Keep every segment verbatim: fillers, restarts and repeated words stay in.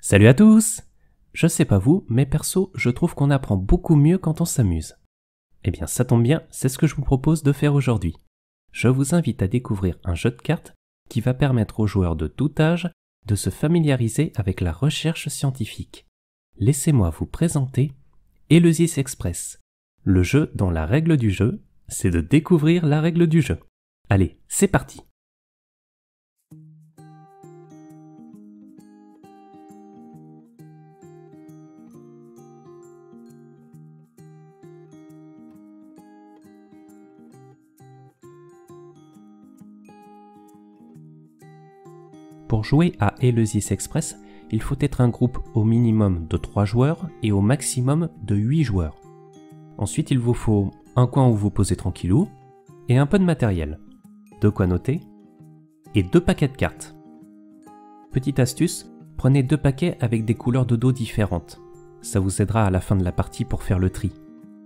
Salut à tous! Je sais pas vous, mais perso, je trouve qu'on apprend beaucoup mieux quand on s'amuse. Eh bien ça tombe bien, c'est ce que je vous propose de faire aujourd'hui. Je vous invite à découvrir un jeu de cartes qui va permettre aux joueurs de tout âge de se familiariser avec la recherche scientifique. Laissez-moi vous présenter Eleusis Express, le jeu dont la règle du jeu, c'est de découvrir la règle du jeu. Allez, c'est parti! Pour jouer à Eleusis Express, il faut être un groupe au minimum de trois joueurs et au maximum de huit joueurs. Ensuite, il vous faut un coin où vous posez tranquillou et un peu de matériel, de quoi noter, et deux paquets de cartes. Petite astuce, prenez deux paquets avec des couleurs de dos différentes. Ça vous aidera à la fin de la partie pour faire le tri.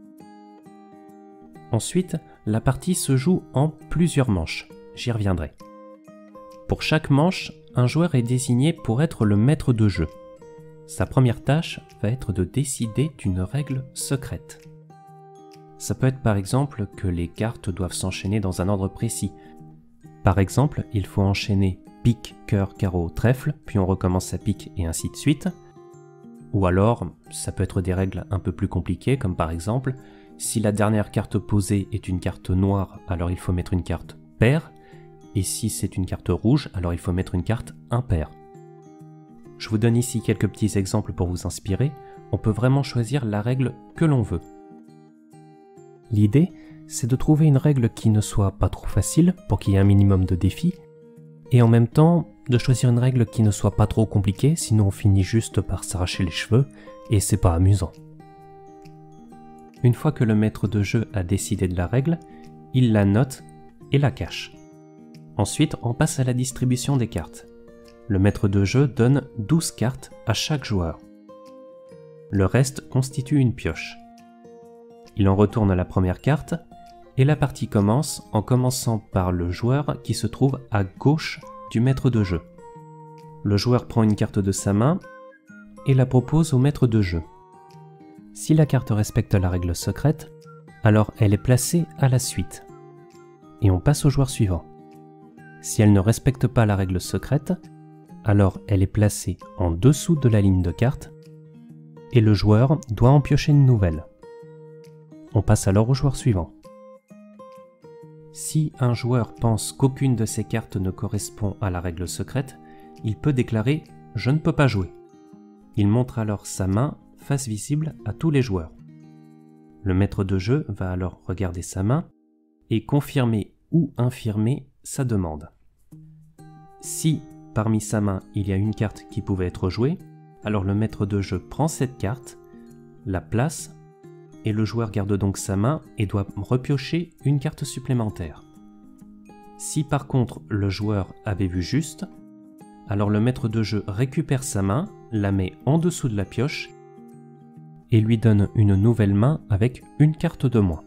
Ensuite, la partie se joue en plusieurs manches. J'y reviendrai. Pour chaque manche, un joueur est désigné pour être le maître de jeu. Sa première tâche va être de décider d'une règle secrète. Ça peut être par exemple que les cartes doivent s'enchaîner dans un ordre précis. Par exemple, il faut enchaîner pique, cœur, carreau, trèfle, puis on recommence à pique et ainsi de suite. Ou alors, ça peut être des règles un peu plus compliquées, comme par exemple, si la dernière carte posée est une carte noire, alors il faut mettre une carte paire. Et si c'est une carte rouge, alors il faut mettre une carte impaire. Je vous donne ici quelques petits exemples pour vous inspirer. On peut vraiment choisir la règle que l'on veut. L'idée, c'est de trouver une règle qui ne soit pas trop facile pour qu'il y ait un minimum de défis, et en même temps de choisir une règle qui ne soit pas trop compliquée, sinon on finit juste par s'arracher les cheveux, et c'est pas amusant. Une fois que le maître de jeu a décidé de la règle, il la note et la cache. Ensuite, on passe à la distribution des cartes. Le maître de jeu donne douze cartes à chaque joueur. Le reste constitue une pioche. Il en retourne la première carte, et la partie commence en commençant par le joueur qui se trouve à gauche du maître de jeu. Le joueur prend une carte de sa main et la propose au maître de jeu. Si la carte respecte la règle secrète, alors elle est placée à la suite. Et on passe au joueur suivant. Si elle ne respecte pas la règle secrète, alors elle est placée en dessous de la ligne de carte et le joueur doit en piocher une nouvelle. On passe alors au joueur suivant. Si un joueur pense qu'aucune de ces cartes ne correspond à la règle secrète, il peut déclarer « Je ne peux pas jouer ». Il montre alors sa main face visible à tous les joueurs. Le maître de jeu va alors regarder sa main et confirmer ou infirmer sa demande. Si, parmi sa main, il y a une carte qui pouvait être jouée, alors le maître de jeu prend cette carte, la place, et le joueur garde donc sa main et doit repiocher une carte supplémentaire. Si par contre le joueur avait vu juste, alors le maître de jeu récupère sa main, la met en dessous de la pioche, et lui donne une nouvelle main avec une carte de moins.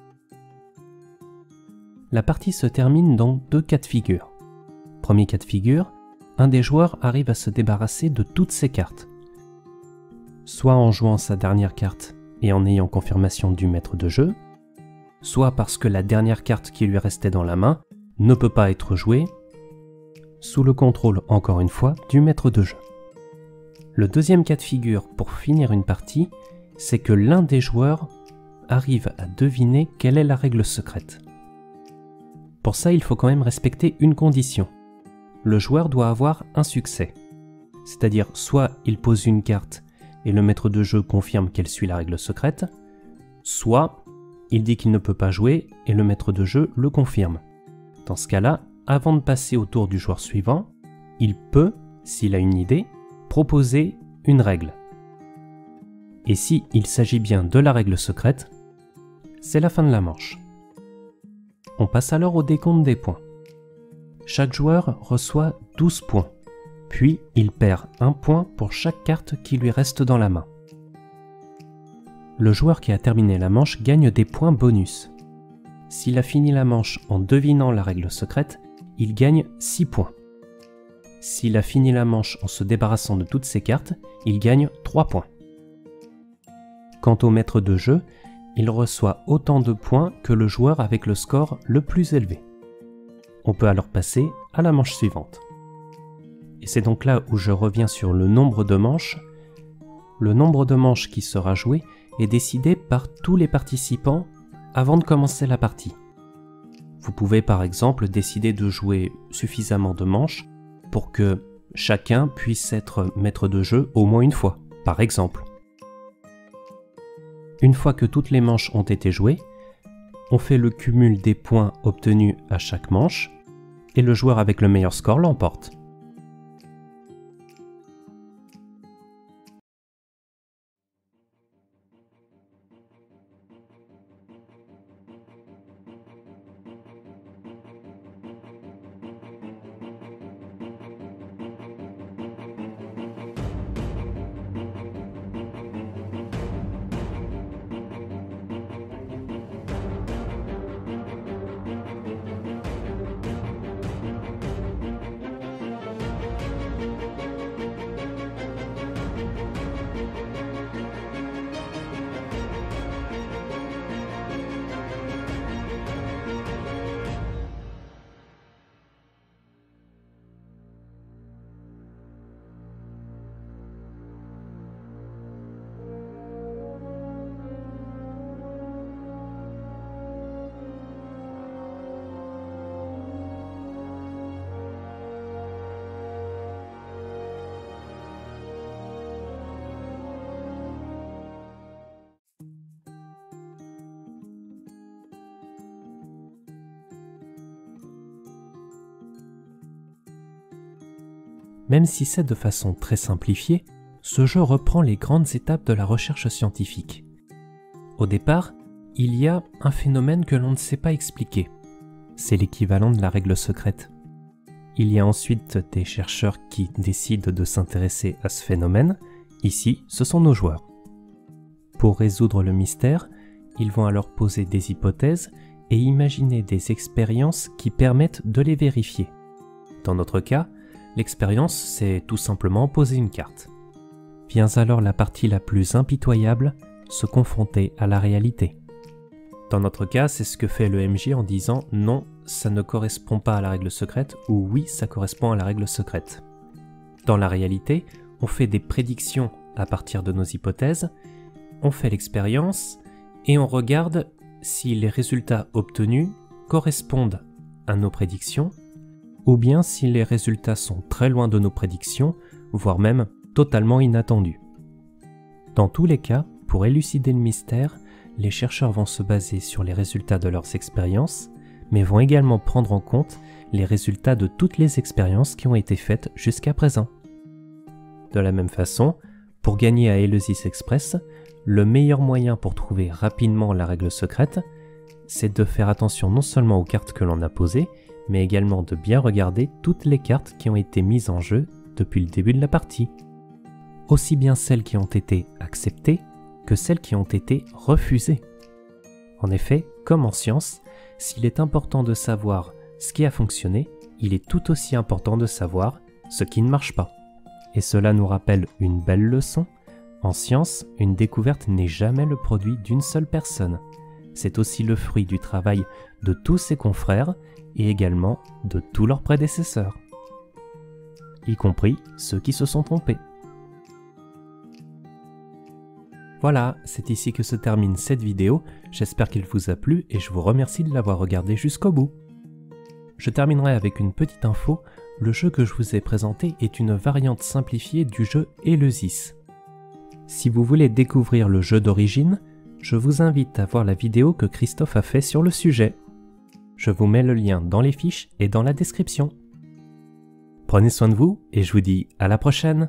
La partie se termine dans deux cas de figure. Premier cas de figure, un des joueurs arrive à se débarrasser de toutes ses cartes. Soit en jouant sa dernière carte et en ayant confirmation du maître de jeu, soit parce que la dernière carte qui lui restait dans la main ne peut pas être jouée, sous le contrôle, encore une fois, du maître de jeu. Le deuxième cas de figure pour finir une partie, c'est que l'un des joueurs arrive à deviner quelle est la règle secrète. Pour ça, il faut quand même respecter une condition. Le joueur doit avoir un succès. C'est-à-dire, soit il pose une carte et le maître de jeu confirme qu'elle suit la règle secrète, soit il dit qu'il ne peut pas jouer et le maître de jeu le confirme. Dans ce cas-là, avant de passer au tour du joueur suivant, il peut, s'il a une idée, proposer une règle. Et si il s'agit bien de la règle secrète, c'est la fin de la manche. On passe alors au décompte des points. Chaque joueur reçoit douze points, puis il perd un point pour chaque carte qui lui reste dans la main. Le joueur qui a terminé la manche gagne des points bonus. S'il a fini la manche en devinant la règle secrète, il gagne six points. S'il a fini la manche en se débarrassant de toutes ses cartes, il gagne trois points. Quant au maître de jeu, il reçoit autant de points que le joueur avec le score le plus élevé. On peut alors passer à la manche suivante. Et c'est donc là où je reviens sur le nombre de manches. Le nombre de manches qui sera joué est décidé par tous les participants avant de commencer la partie. Vous pouvez par exemple décider de jouer suffisamment de manches pour que chacun puisse être maître de jeu au moins une fois, par exemple. Une fois que toutes les manches ont été jouées, on fait le cumul des points obtenus à chaque manche et le joueur avec le meilleur score l'emporte. Même si c'est de façon très simplifiée, ce jeu reprend les grandes étapes de la recherche scientifique. Au départ, il y a un phénomène que l'on ne sait pas expliquer. C'est l'équivalent de la règle secrète. Il y a ensuite des chercheurs qui décident de s'intéresser à ce phénomène. Ici, ce sont nos joueurs. Pour résoudre le mystère, ils vont alors poser des hypothèses et imaginer des expériences qui permettent de les vérifier. Dans notre cas, l'expérience, c'est tout simplement poser une carte. Vient alors la partie la plus impitoyable, se confronter à la réalité. Dans notre cas, c'est ce que fait le M J en disant « non, ça ne correspond pas à la règle secrète » ou « oui, ça correspond à la règle secrète ». Dans la réalité, on fait des prédictions à partir de nos hypothèses, on fait l'expérience et on regarde si les résultats obtenus correspondent à nos prédictions ou bien si les résultats sont très loin de nos prédictions, voire même totalement inattendus. Dans tous les cas, pour élucider le mystère, les chercheurs vont se baser sur les résultats de leurs expériences, mais vont également prendre en compte les résultats de toutes les expériences qui ont été faites jusqu'à présent. De la même façon, pour gagner à Eleusis Express, le meilleur moyen pour trouver rapidement la règle secrète, c'est de faire attention non seulement aux cartes que l'on a posées, mais également de bien regarder toutes les cartes qui ont été mises en jeu depuis le début de la partie. Aussi bien celles qui ont été acceptées que celles qui ont été refusées. En effet, comme en science, s'il est important de savoir ce qui a fonctionné, il est tout aussi important de savoir ce qui ne marche pas. Et cela nous rappelle une belle leçon. En science, une découverte n'est jamais le produit d'une seule personne. C'est aussi le fruit du travail de tous ses confrères et également de tous leurs prédécesseurs, y compris ceux qui se sont trompés. Voilà, c'est ici que se termine cette vidéo, j'espère qu'il vous a plu et je vous remercie de l'avoir regardé jusqu'au bout. Je terminerai avec une petite info, le jeu que je vous ai présenté est une variante simplifiée du jeu Eleusis. Si vous voulez découvrir le jeu d'origine, je vous invite à voir la vidéo que Christophe a fait sur le sujet. Je vous mets le lien dans les fiches et dans la description. Prenez soin de vous et je vous dis à la prochaine.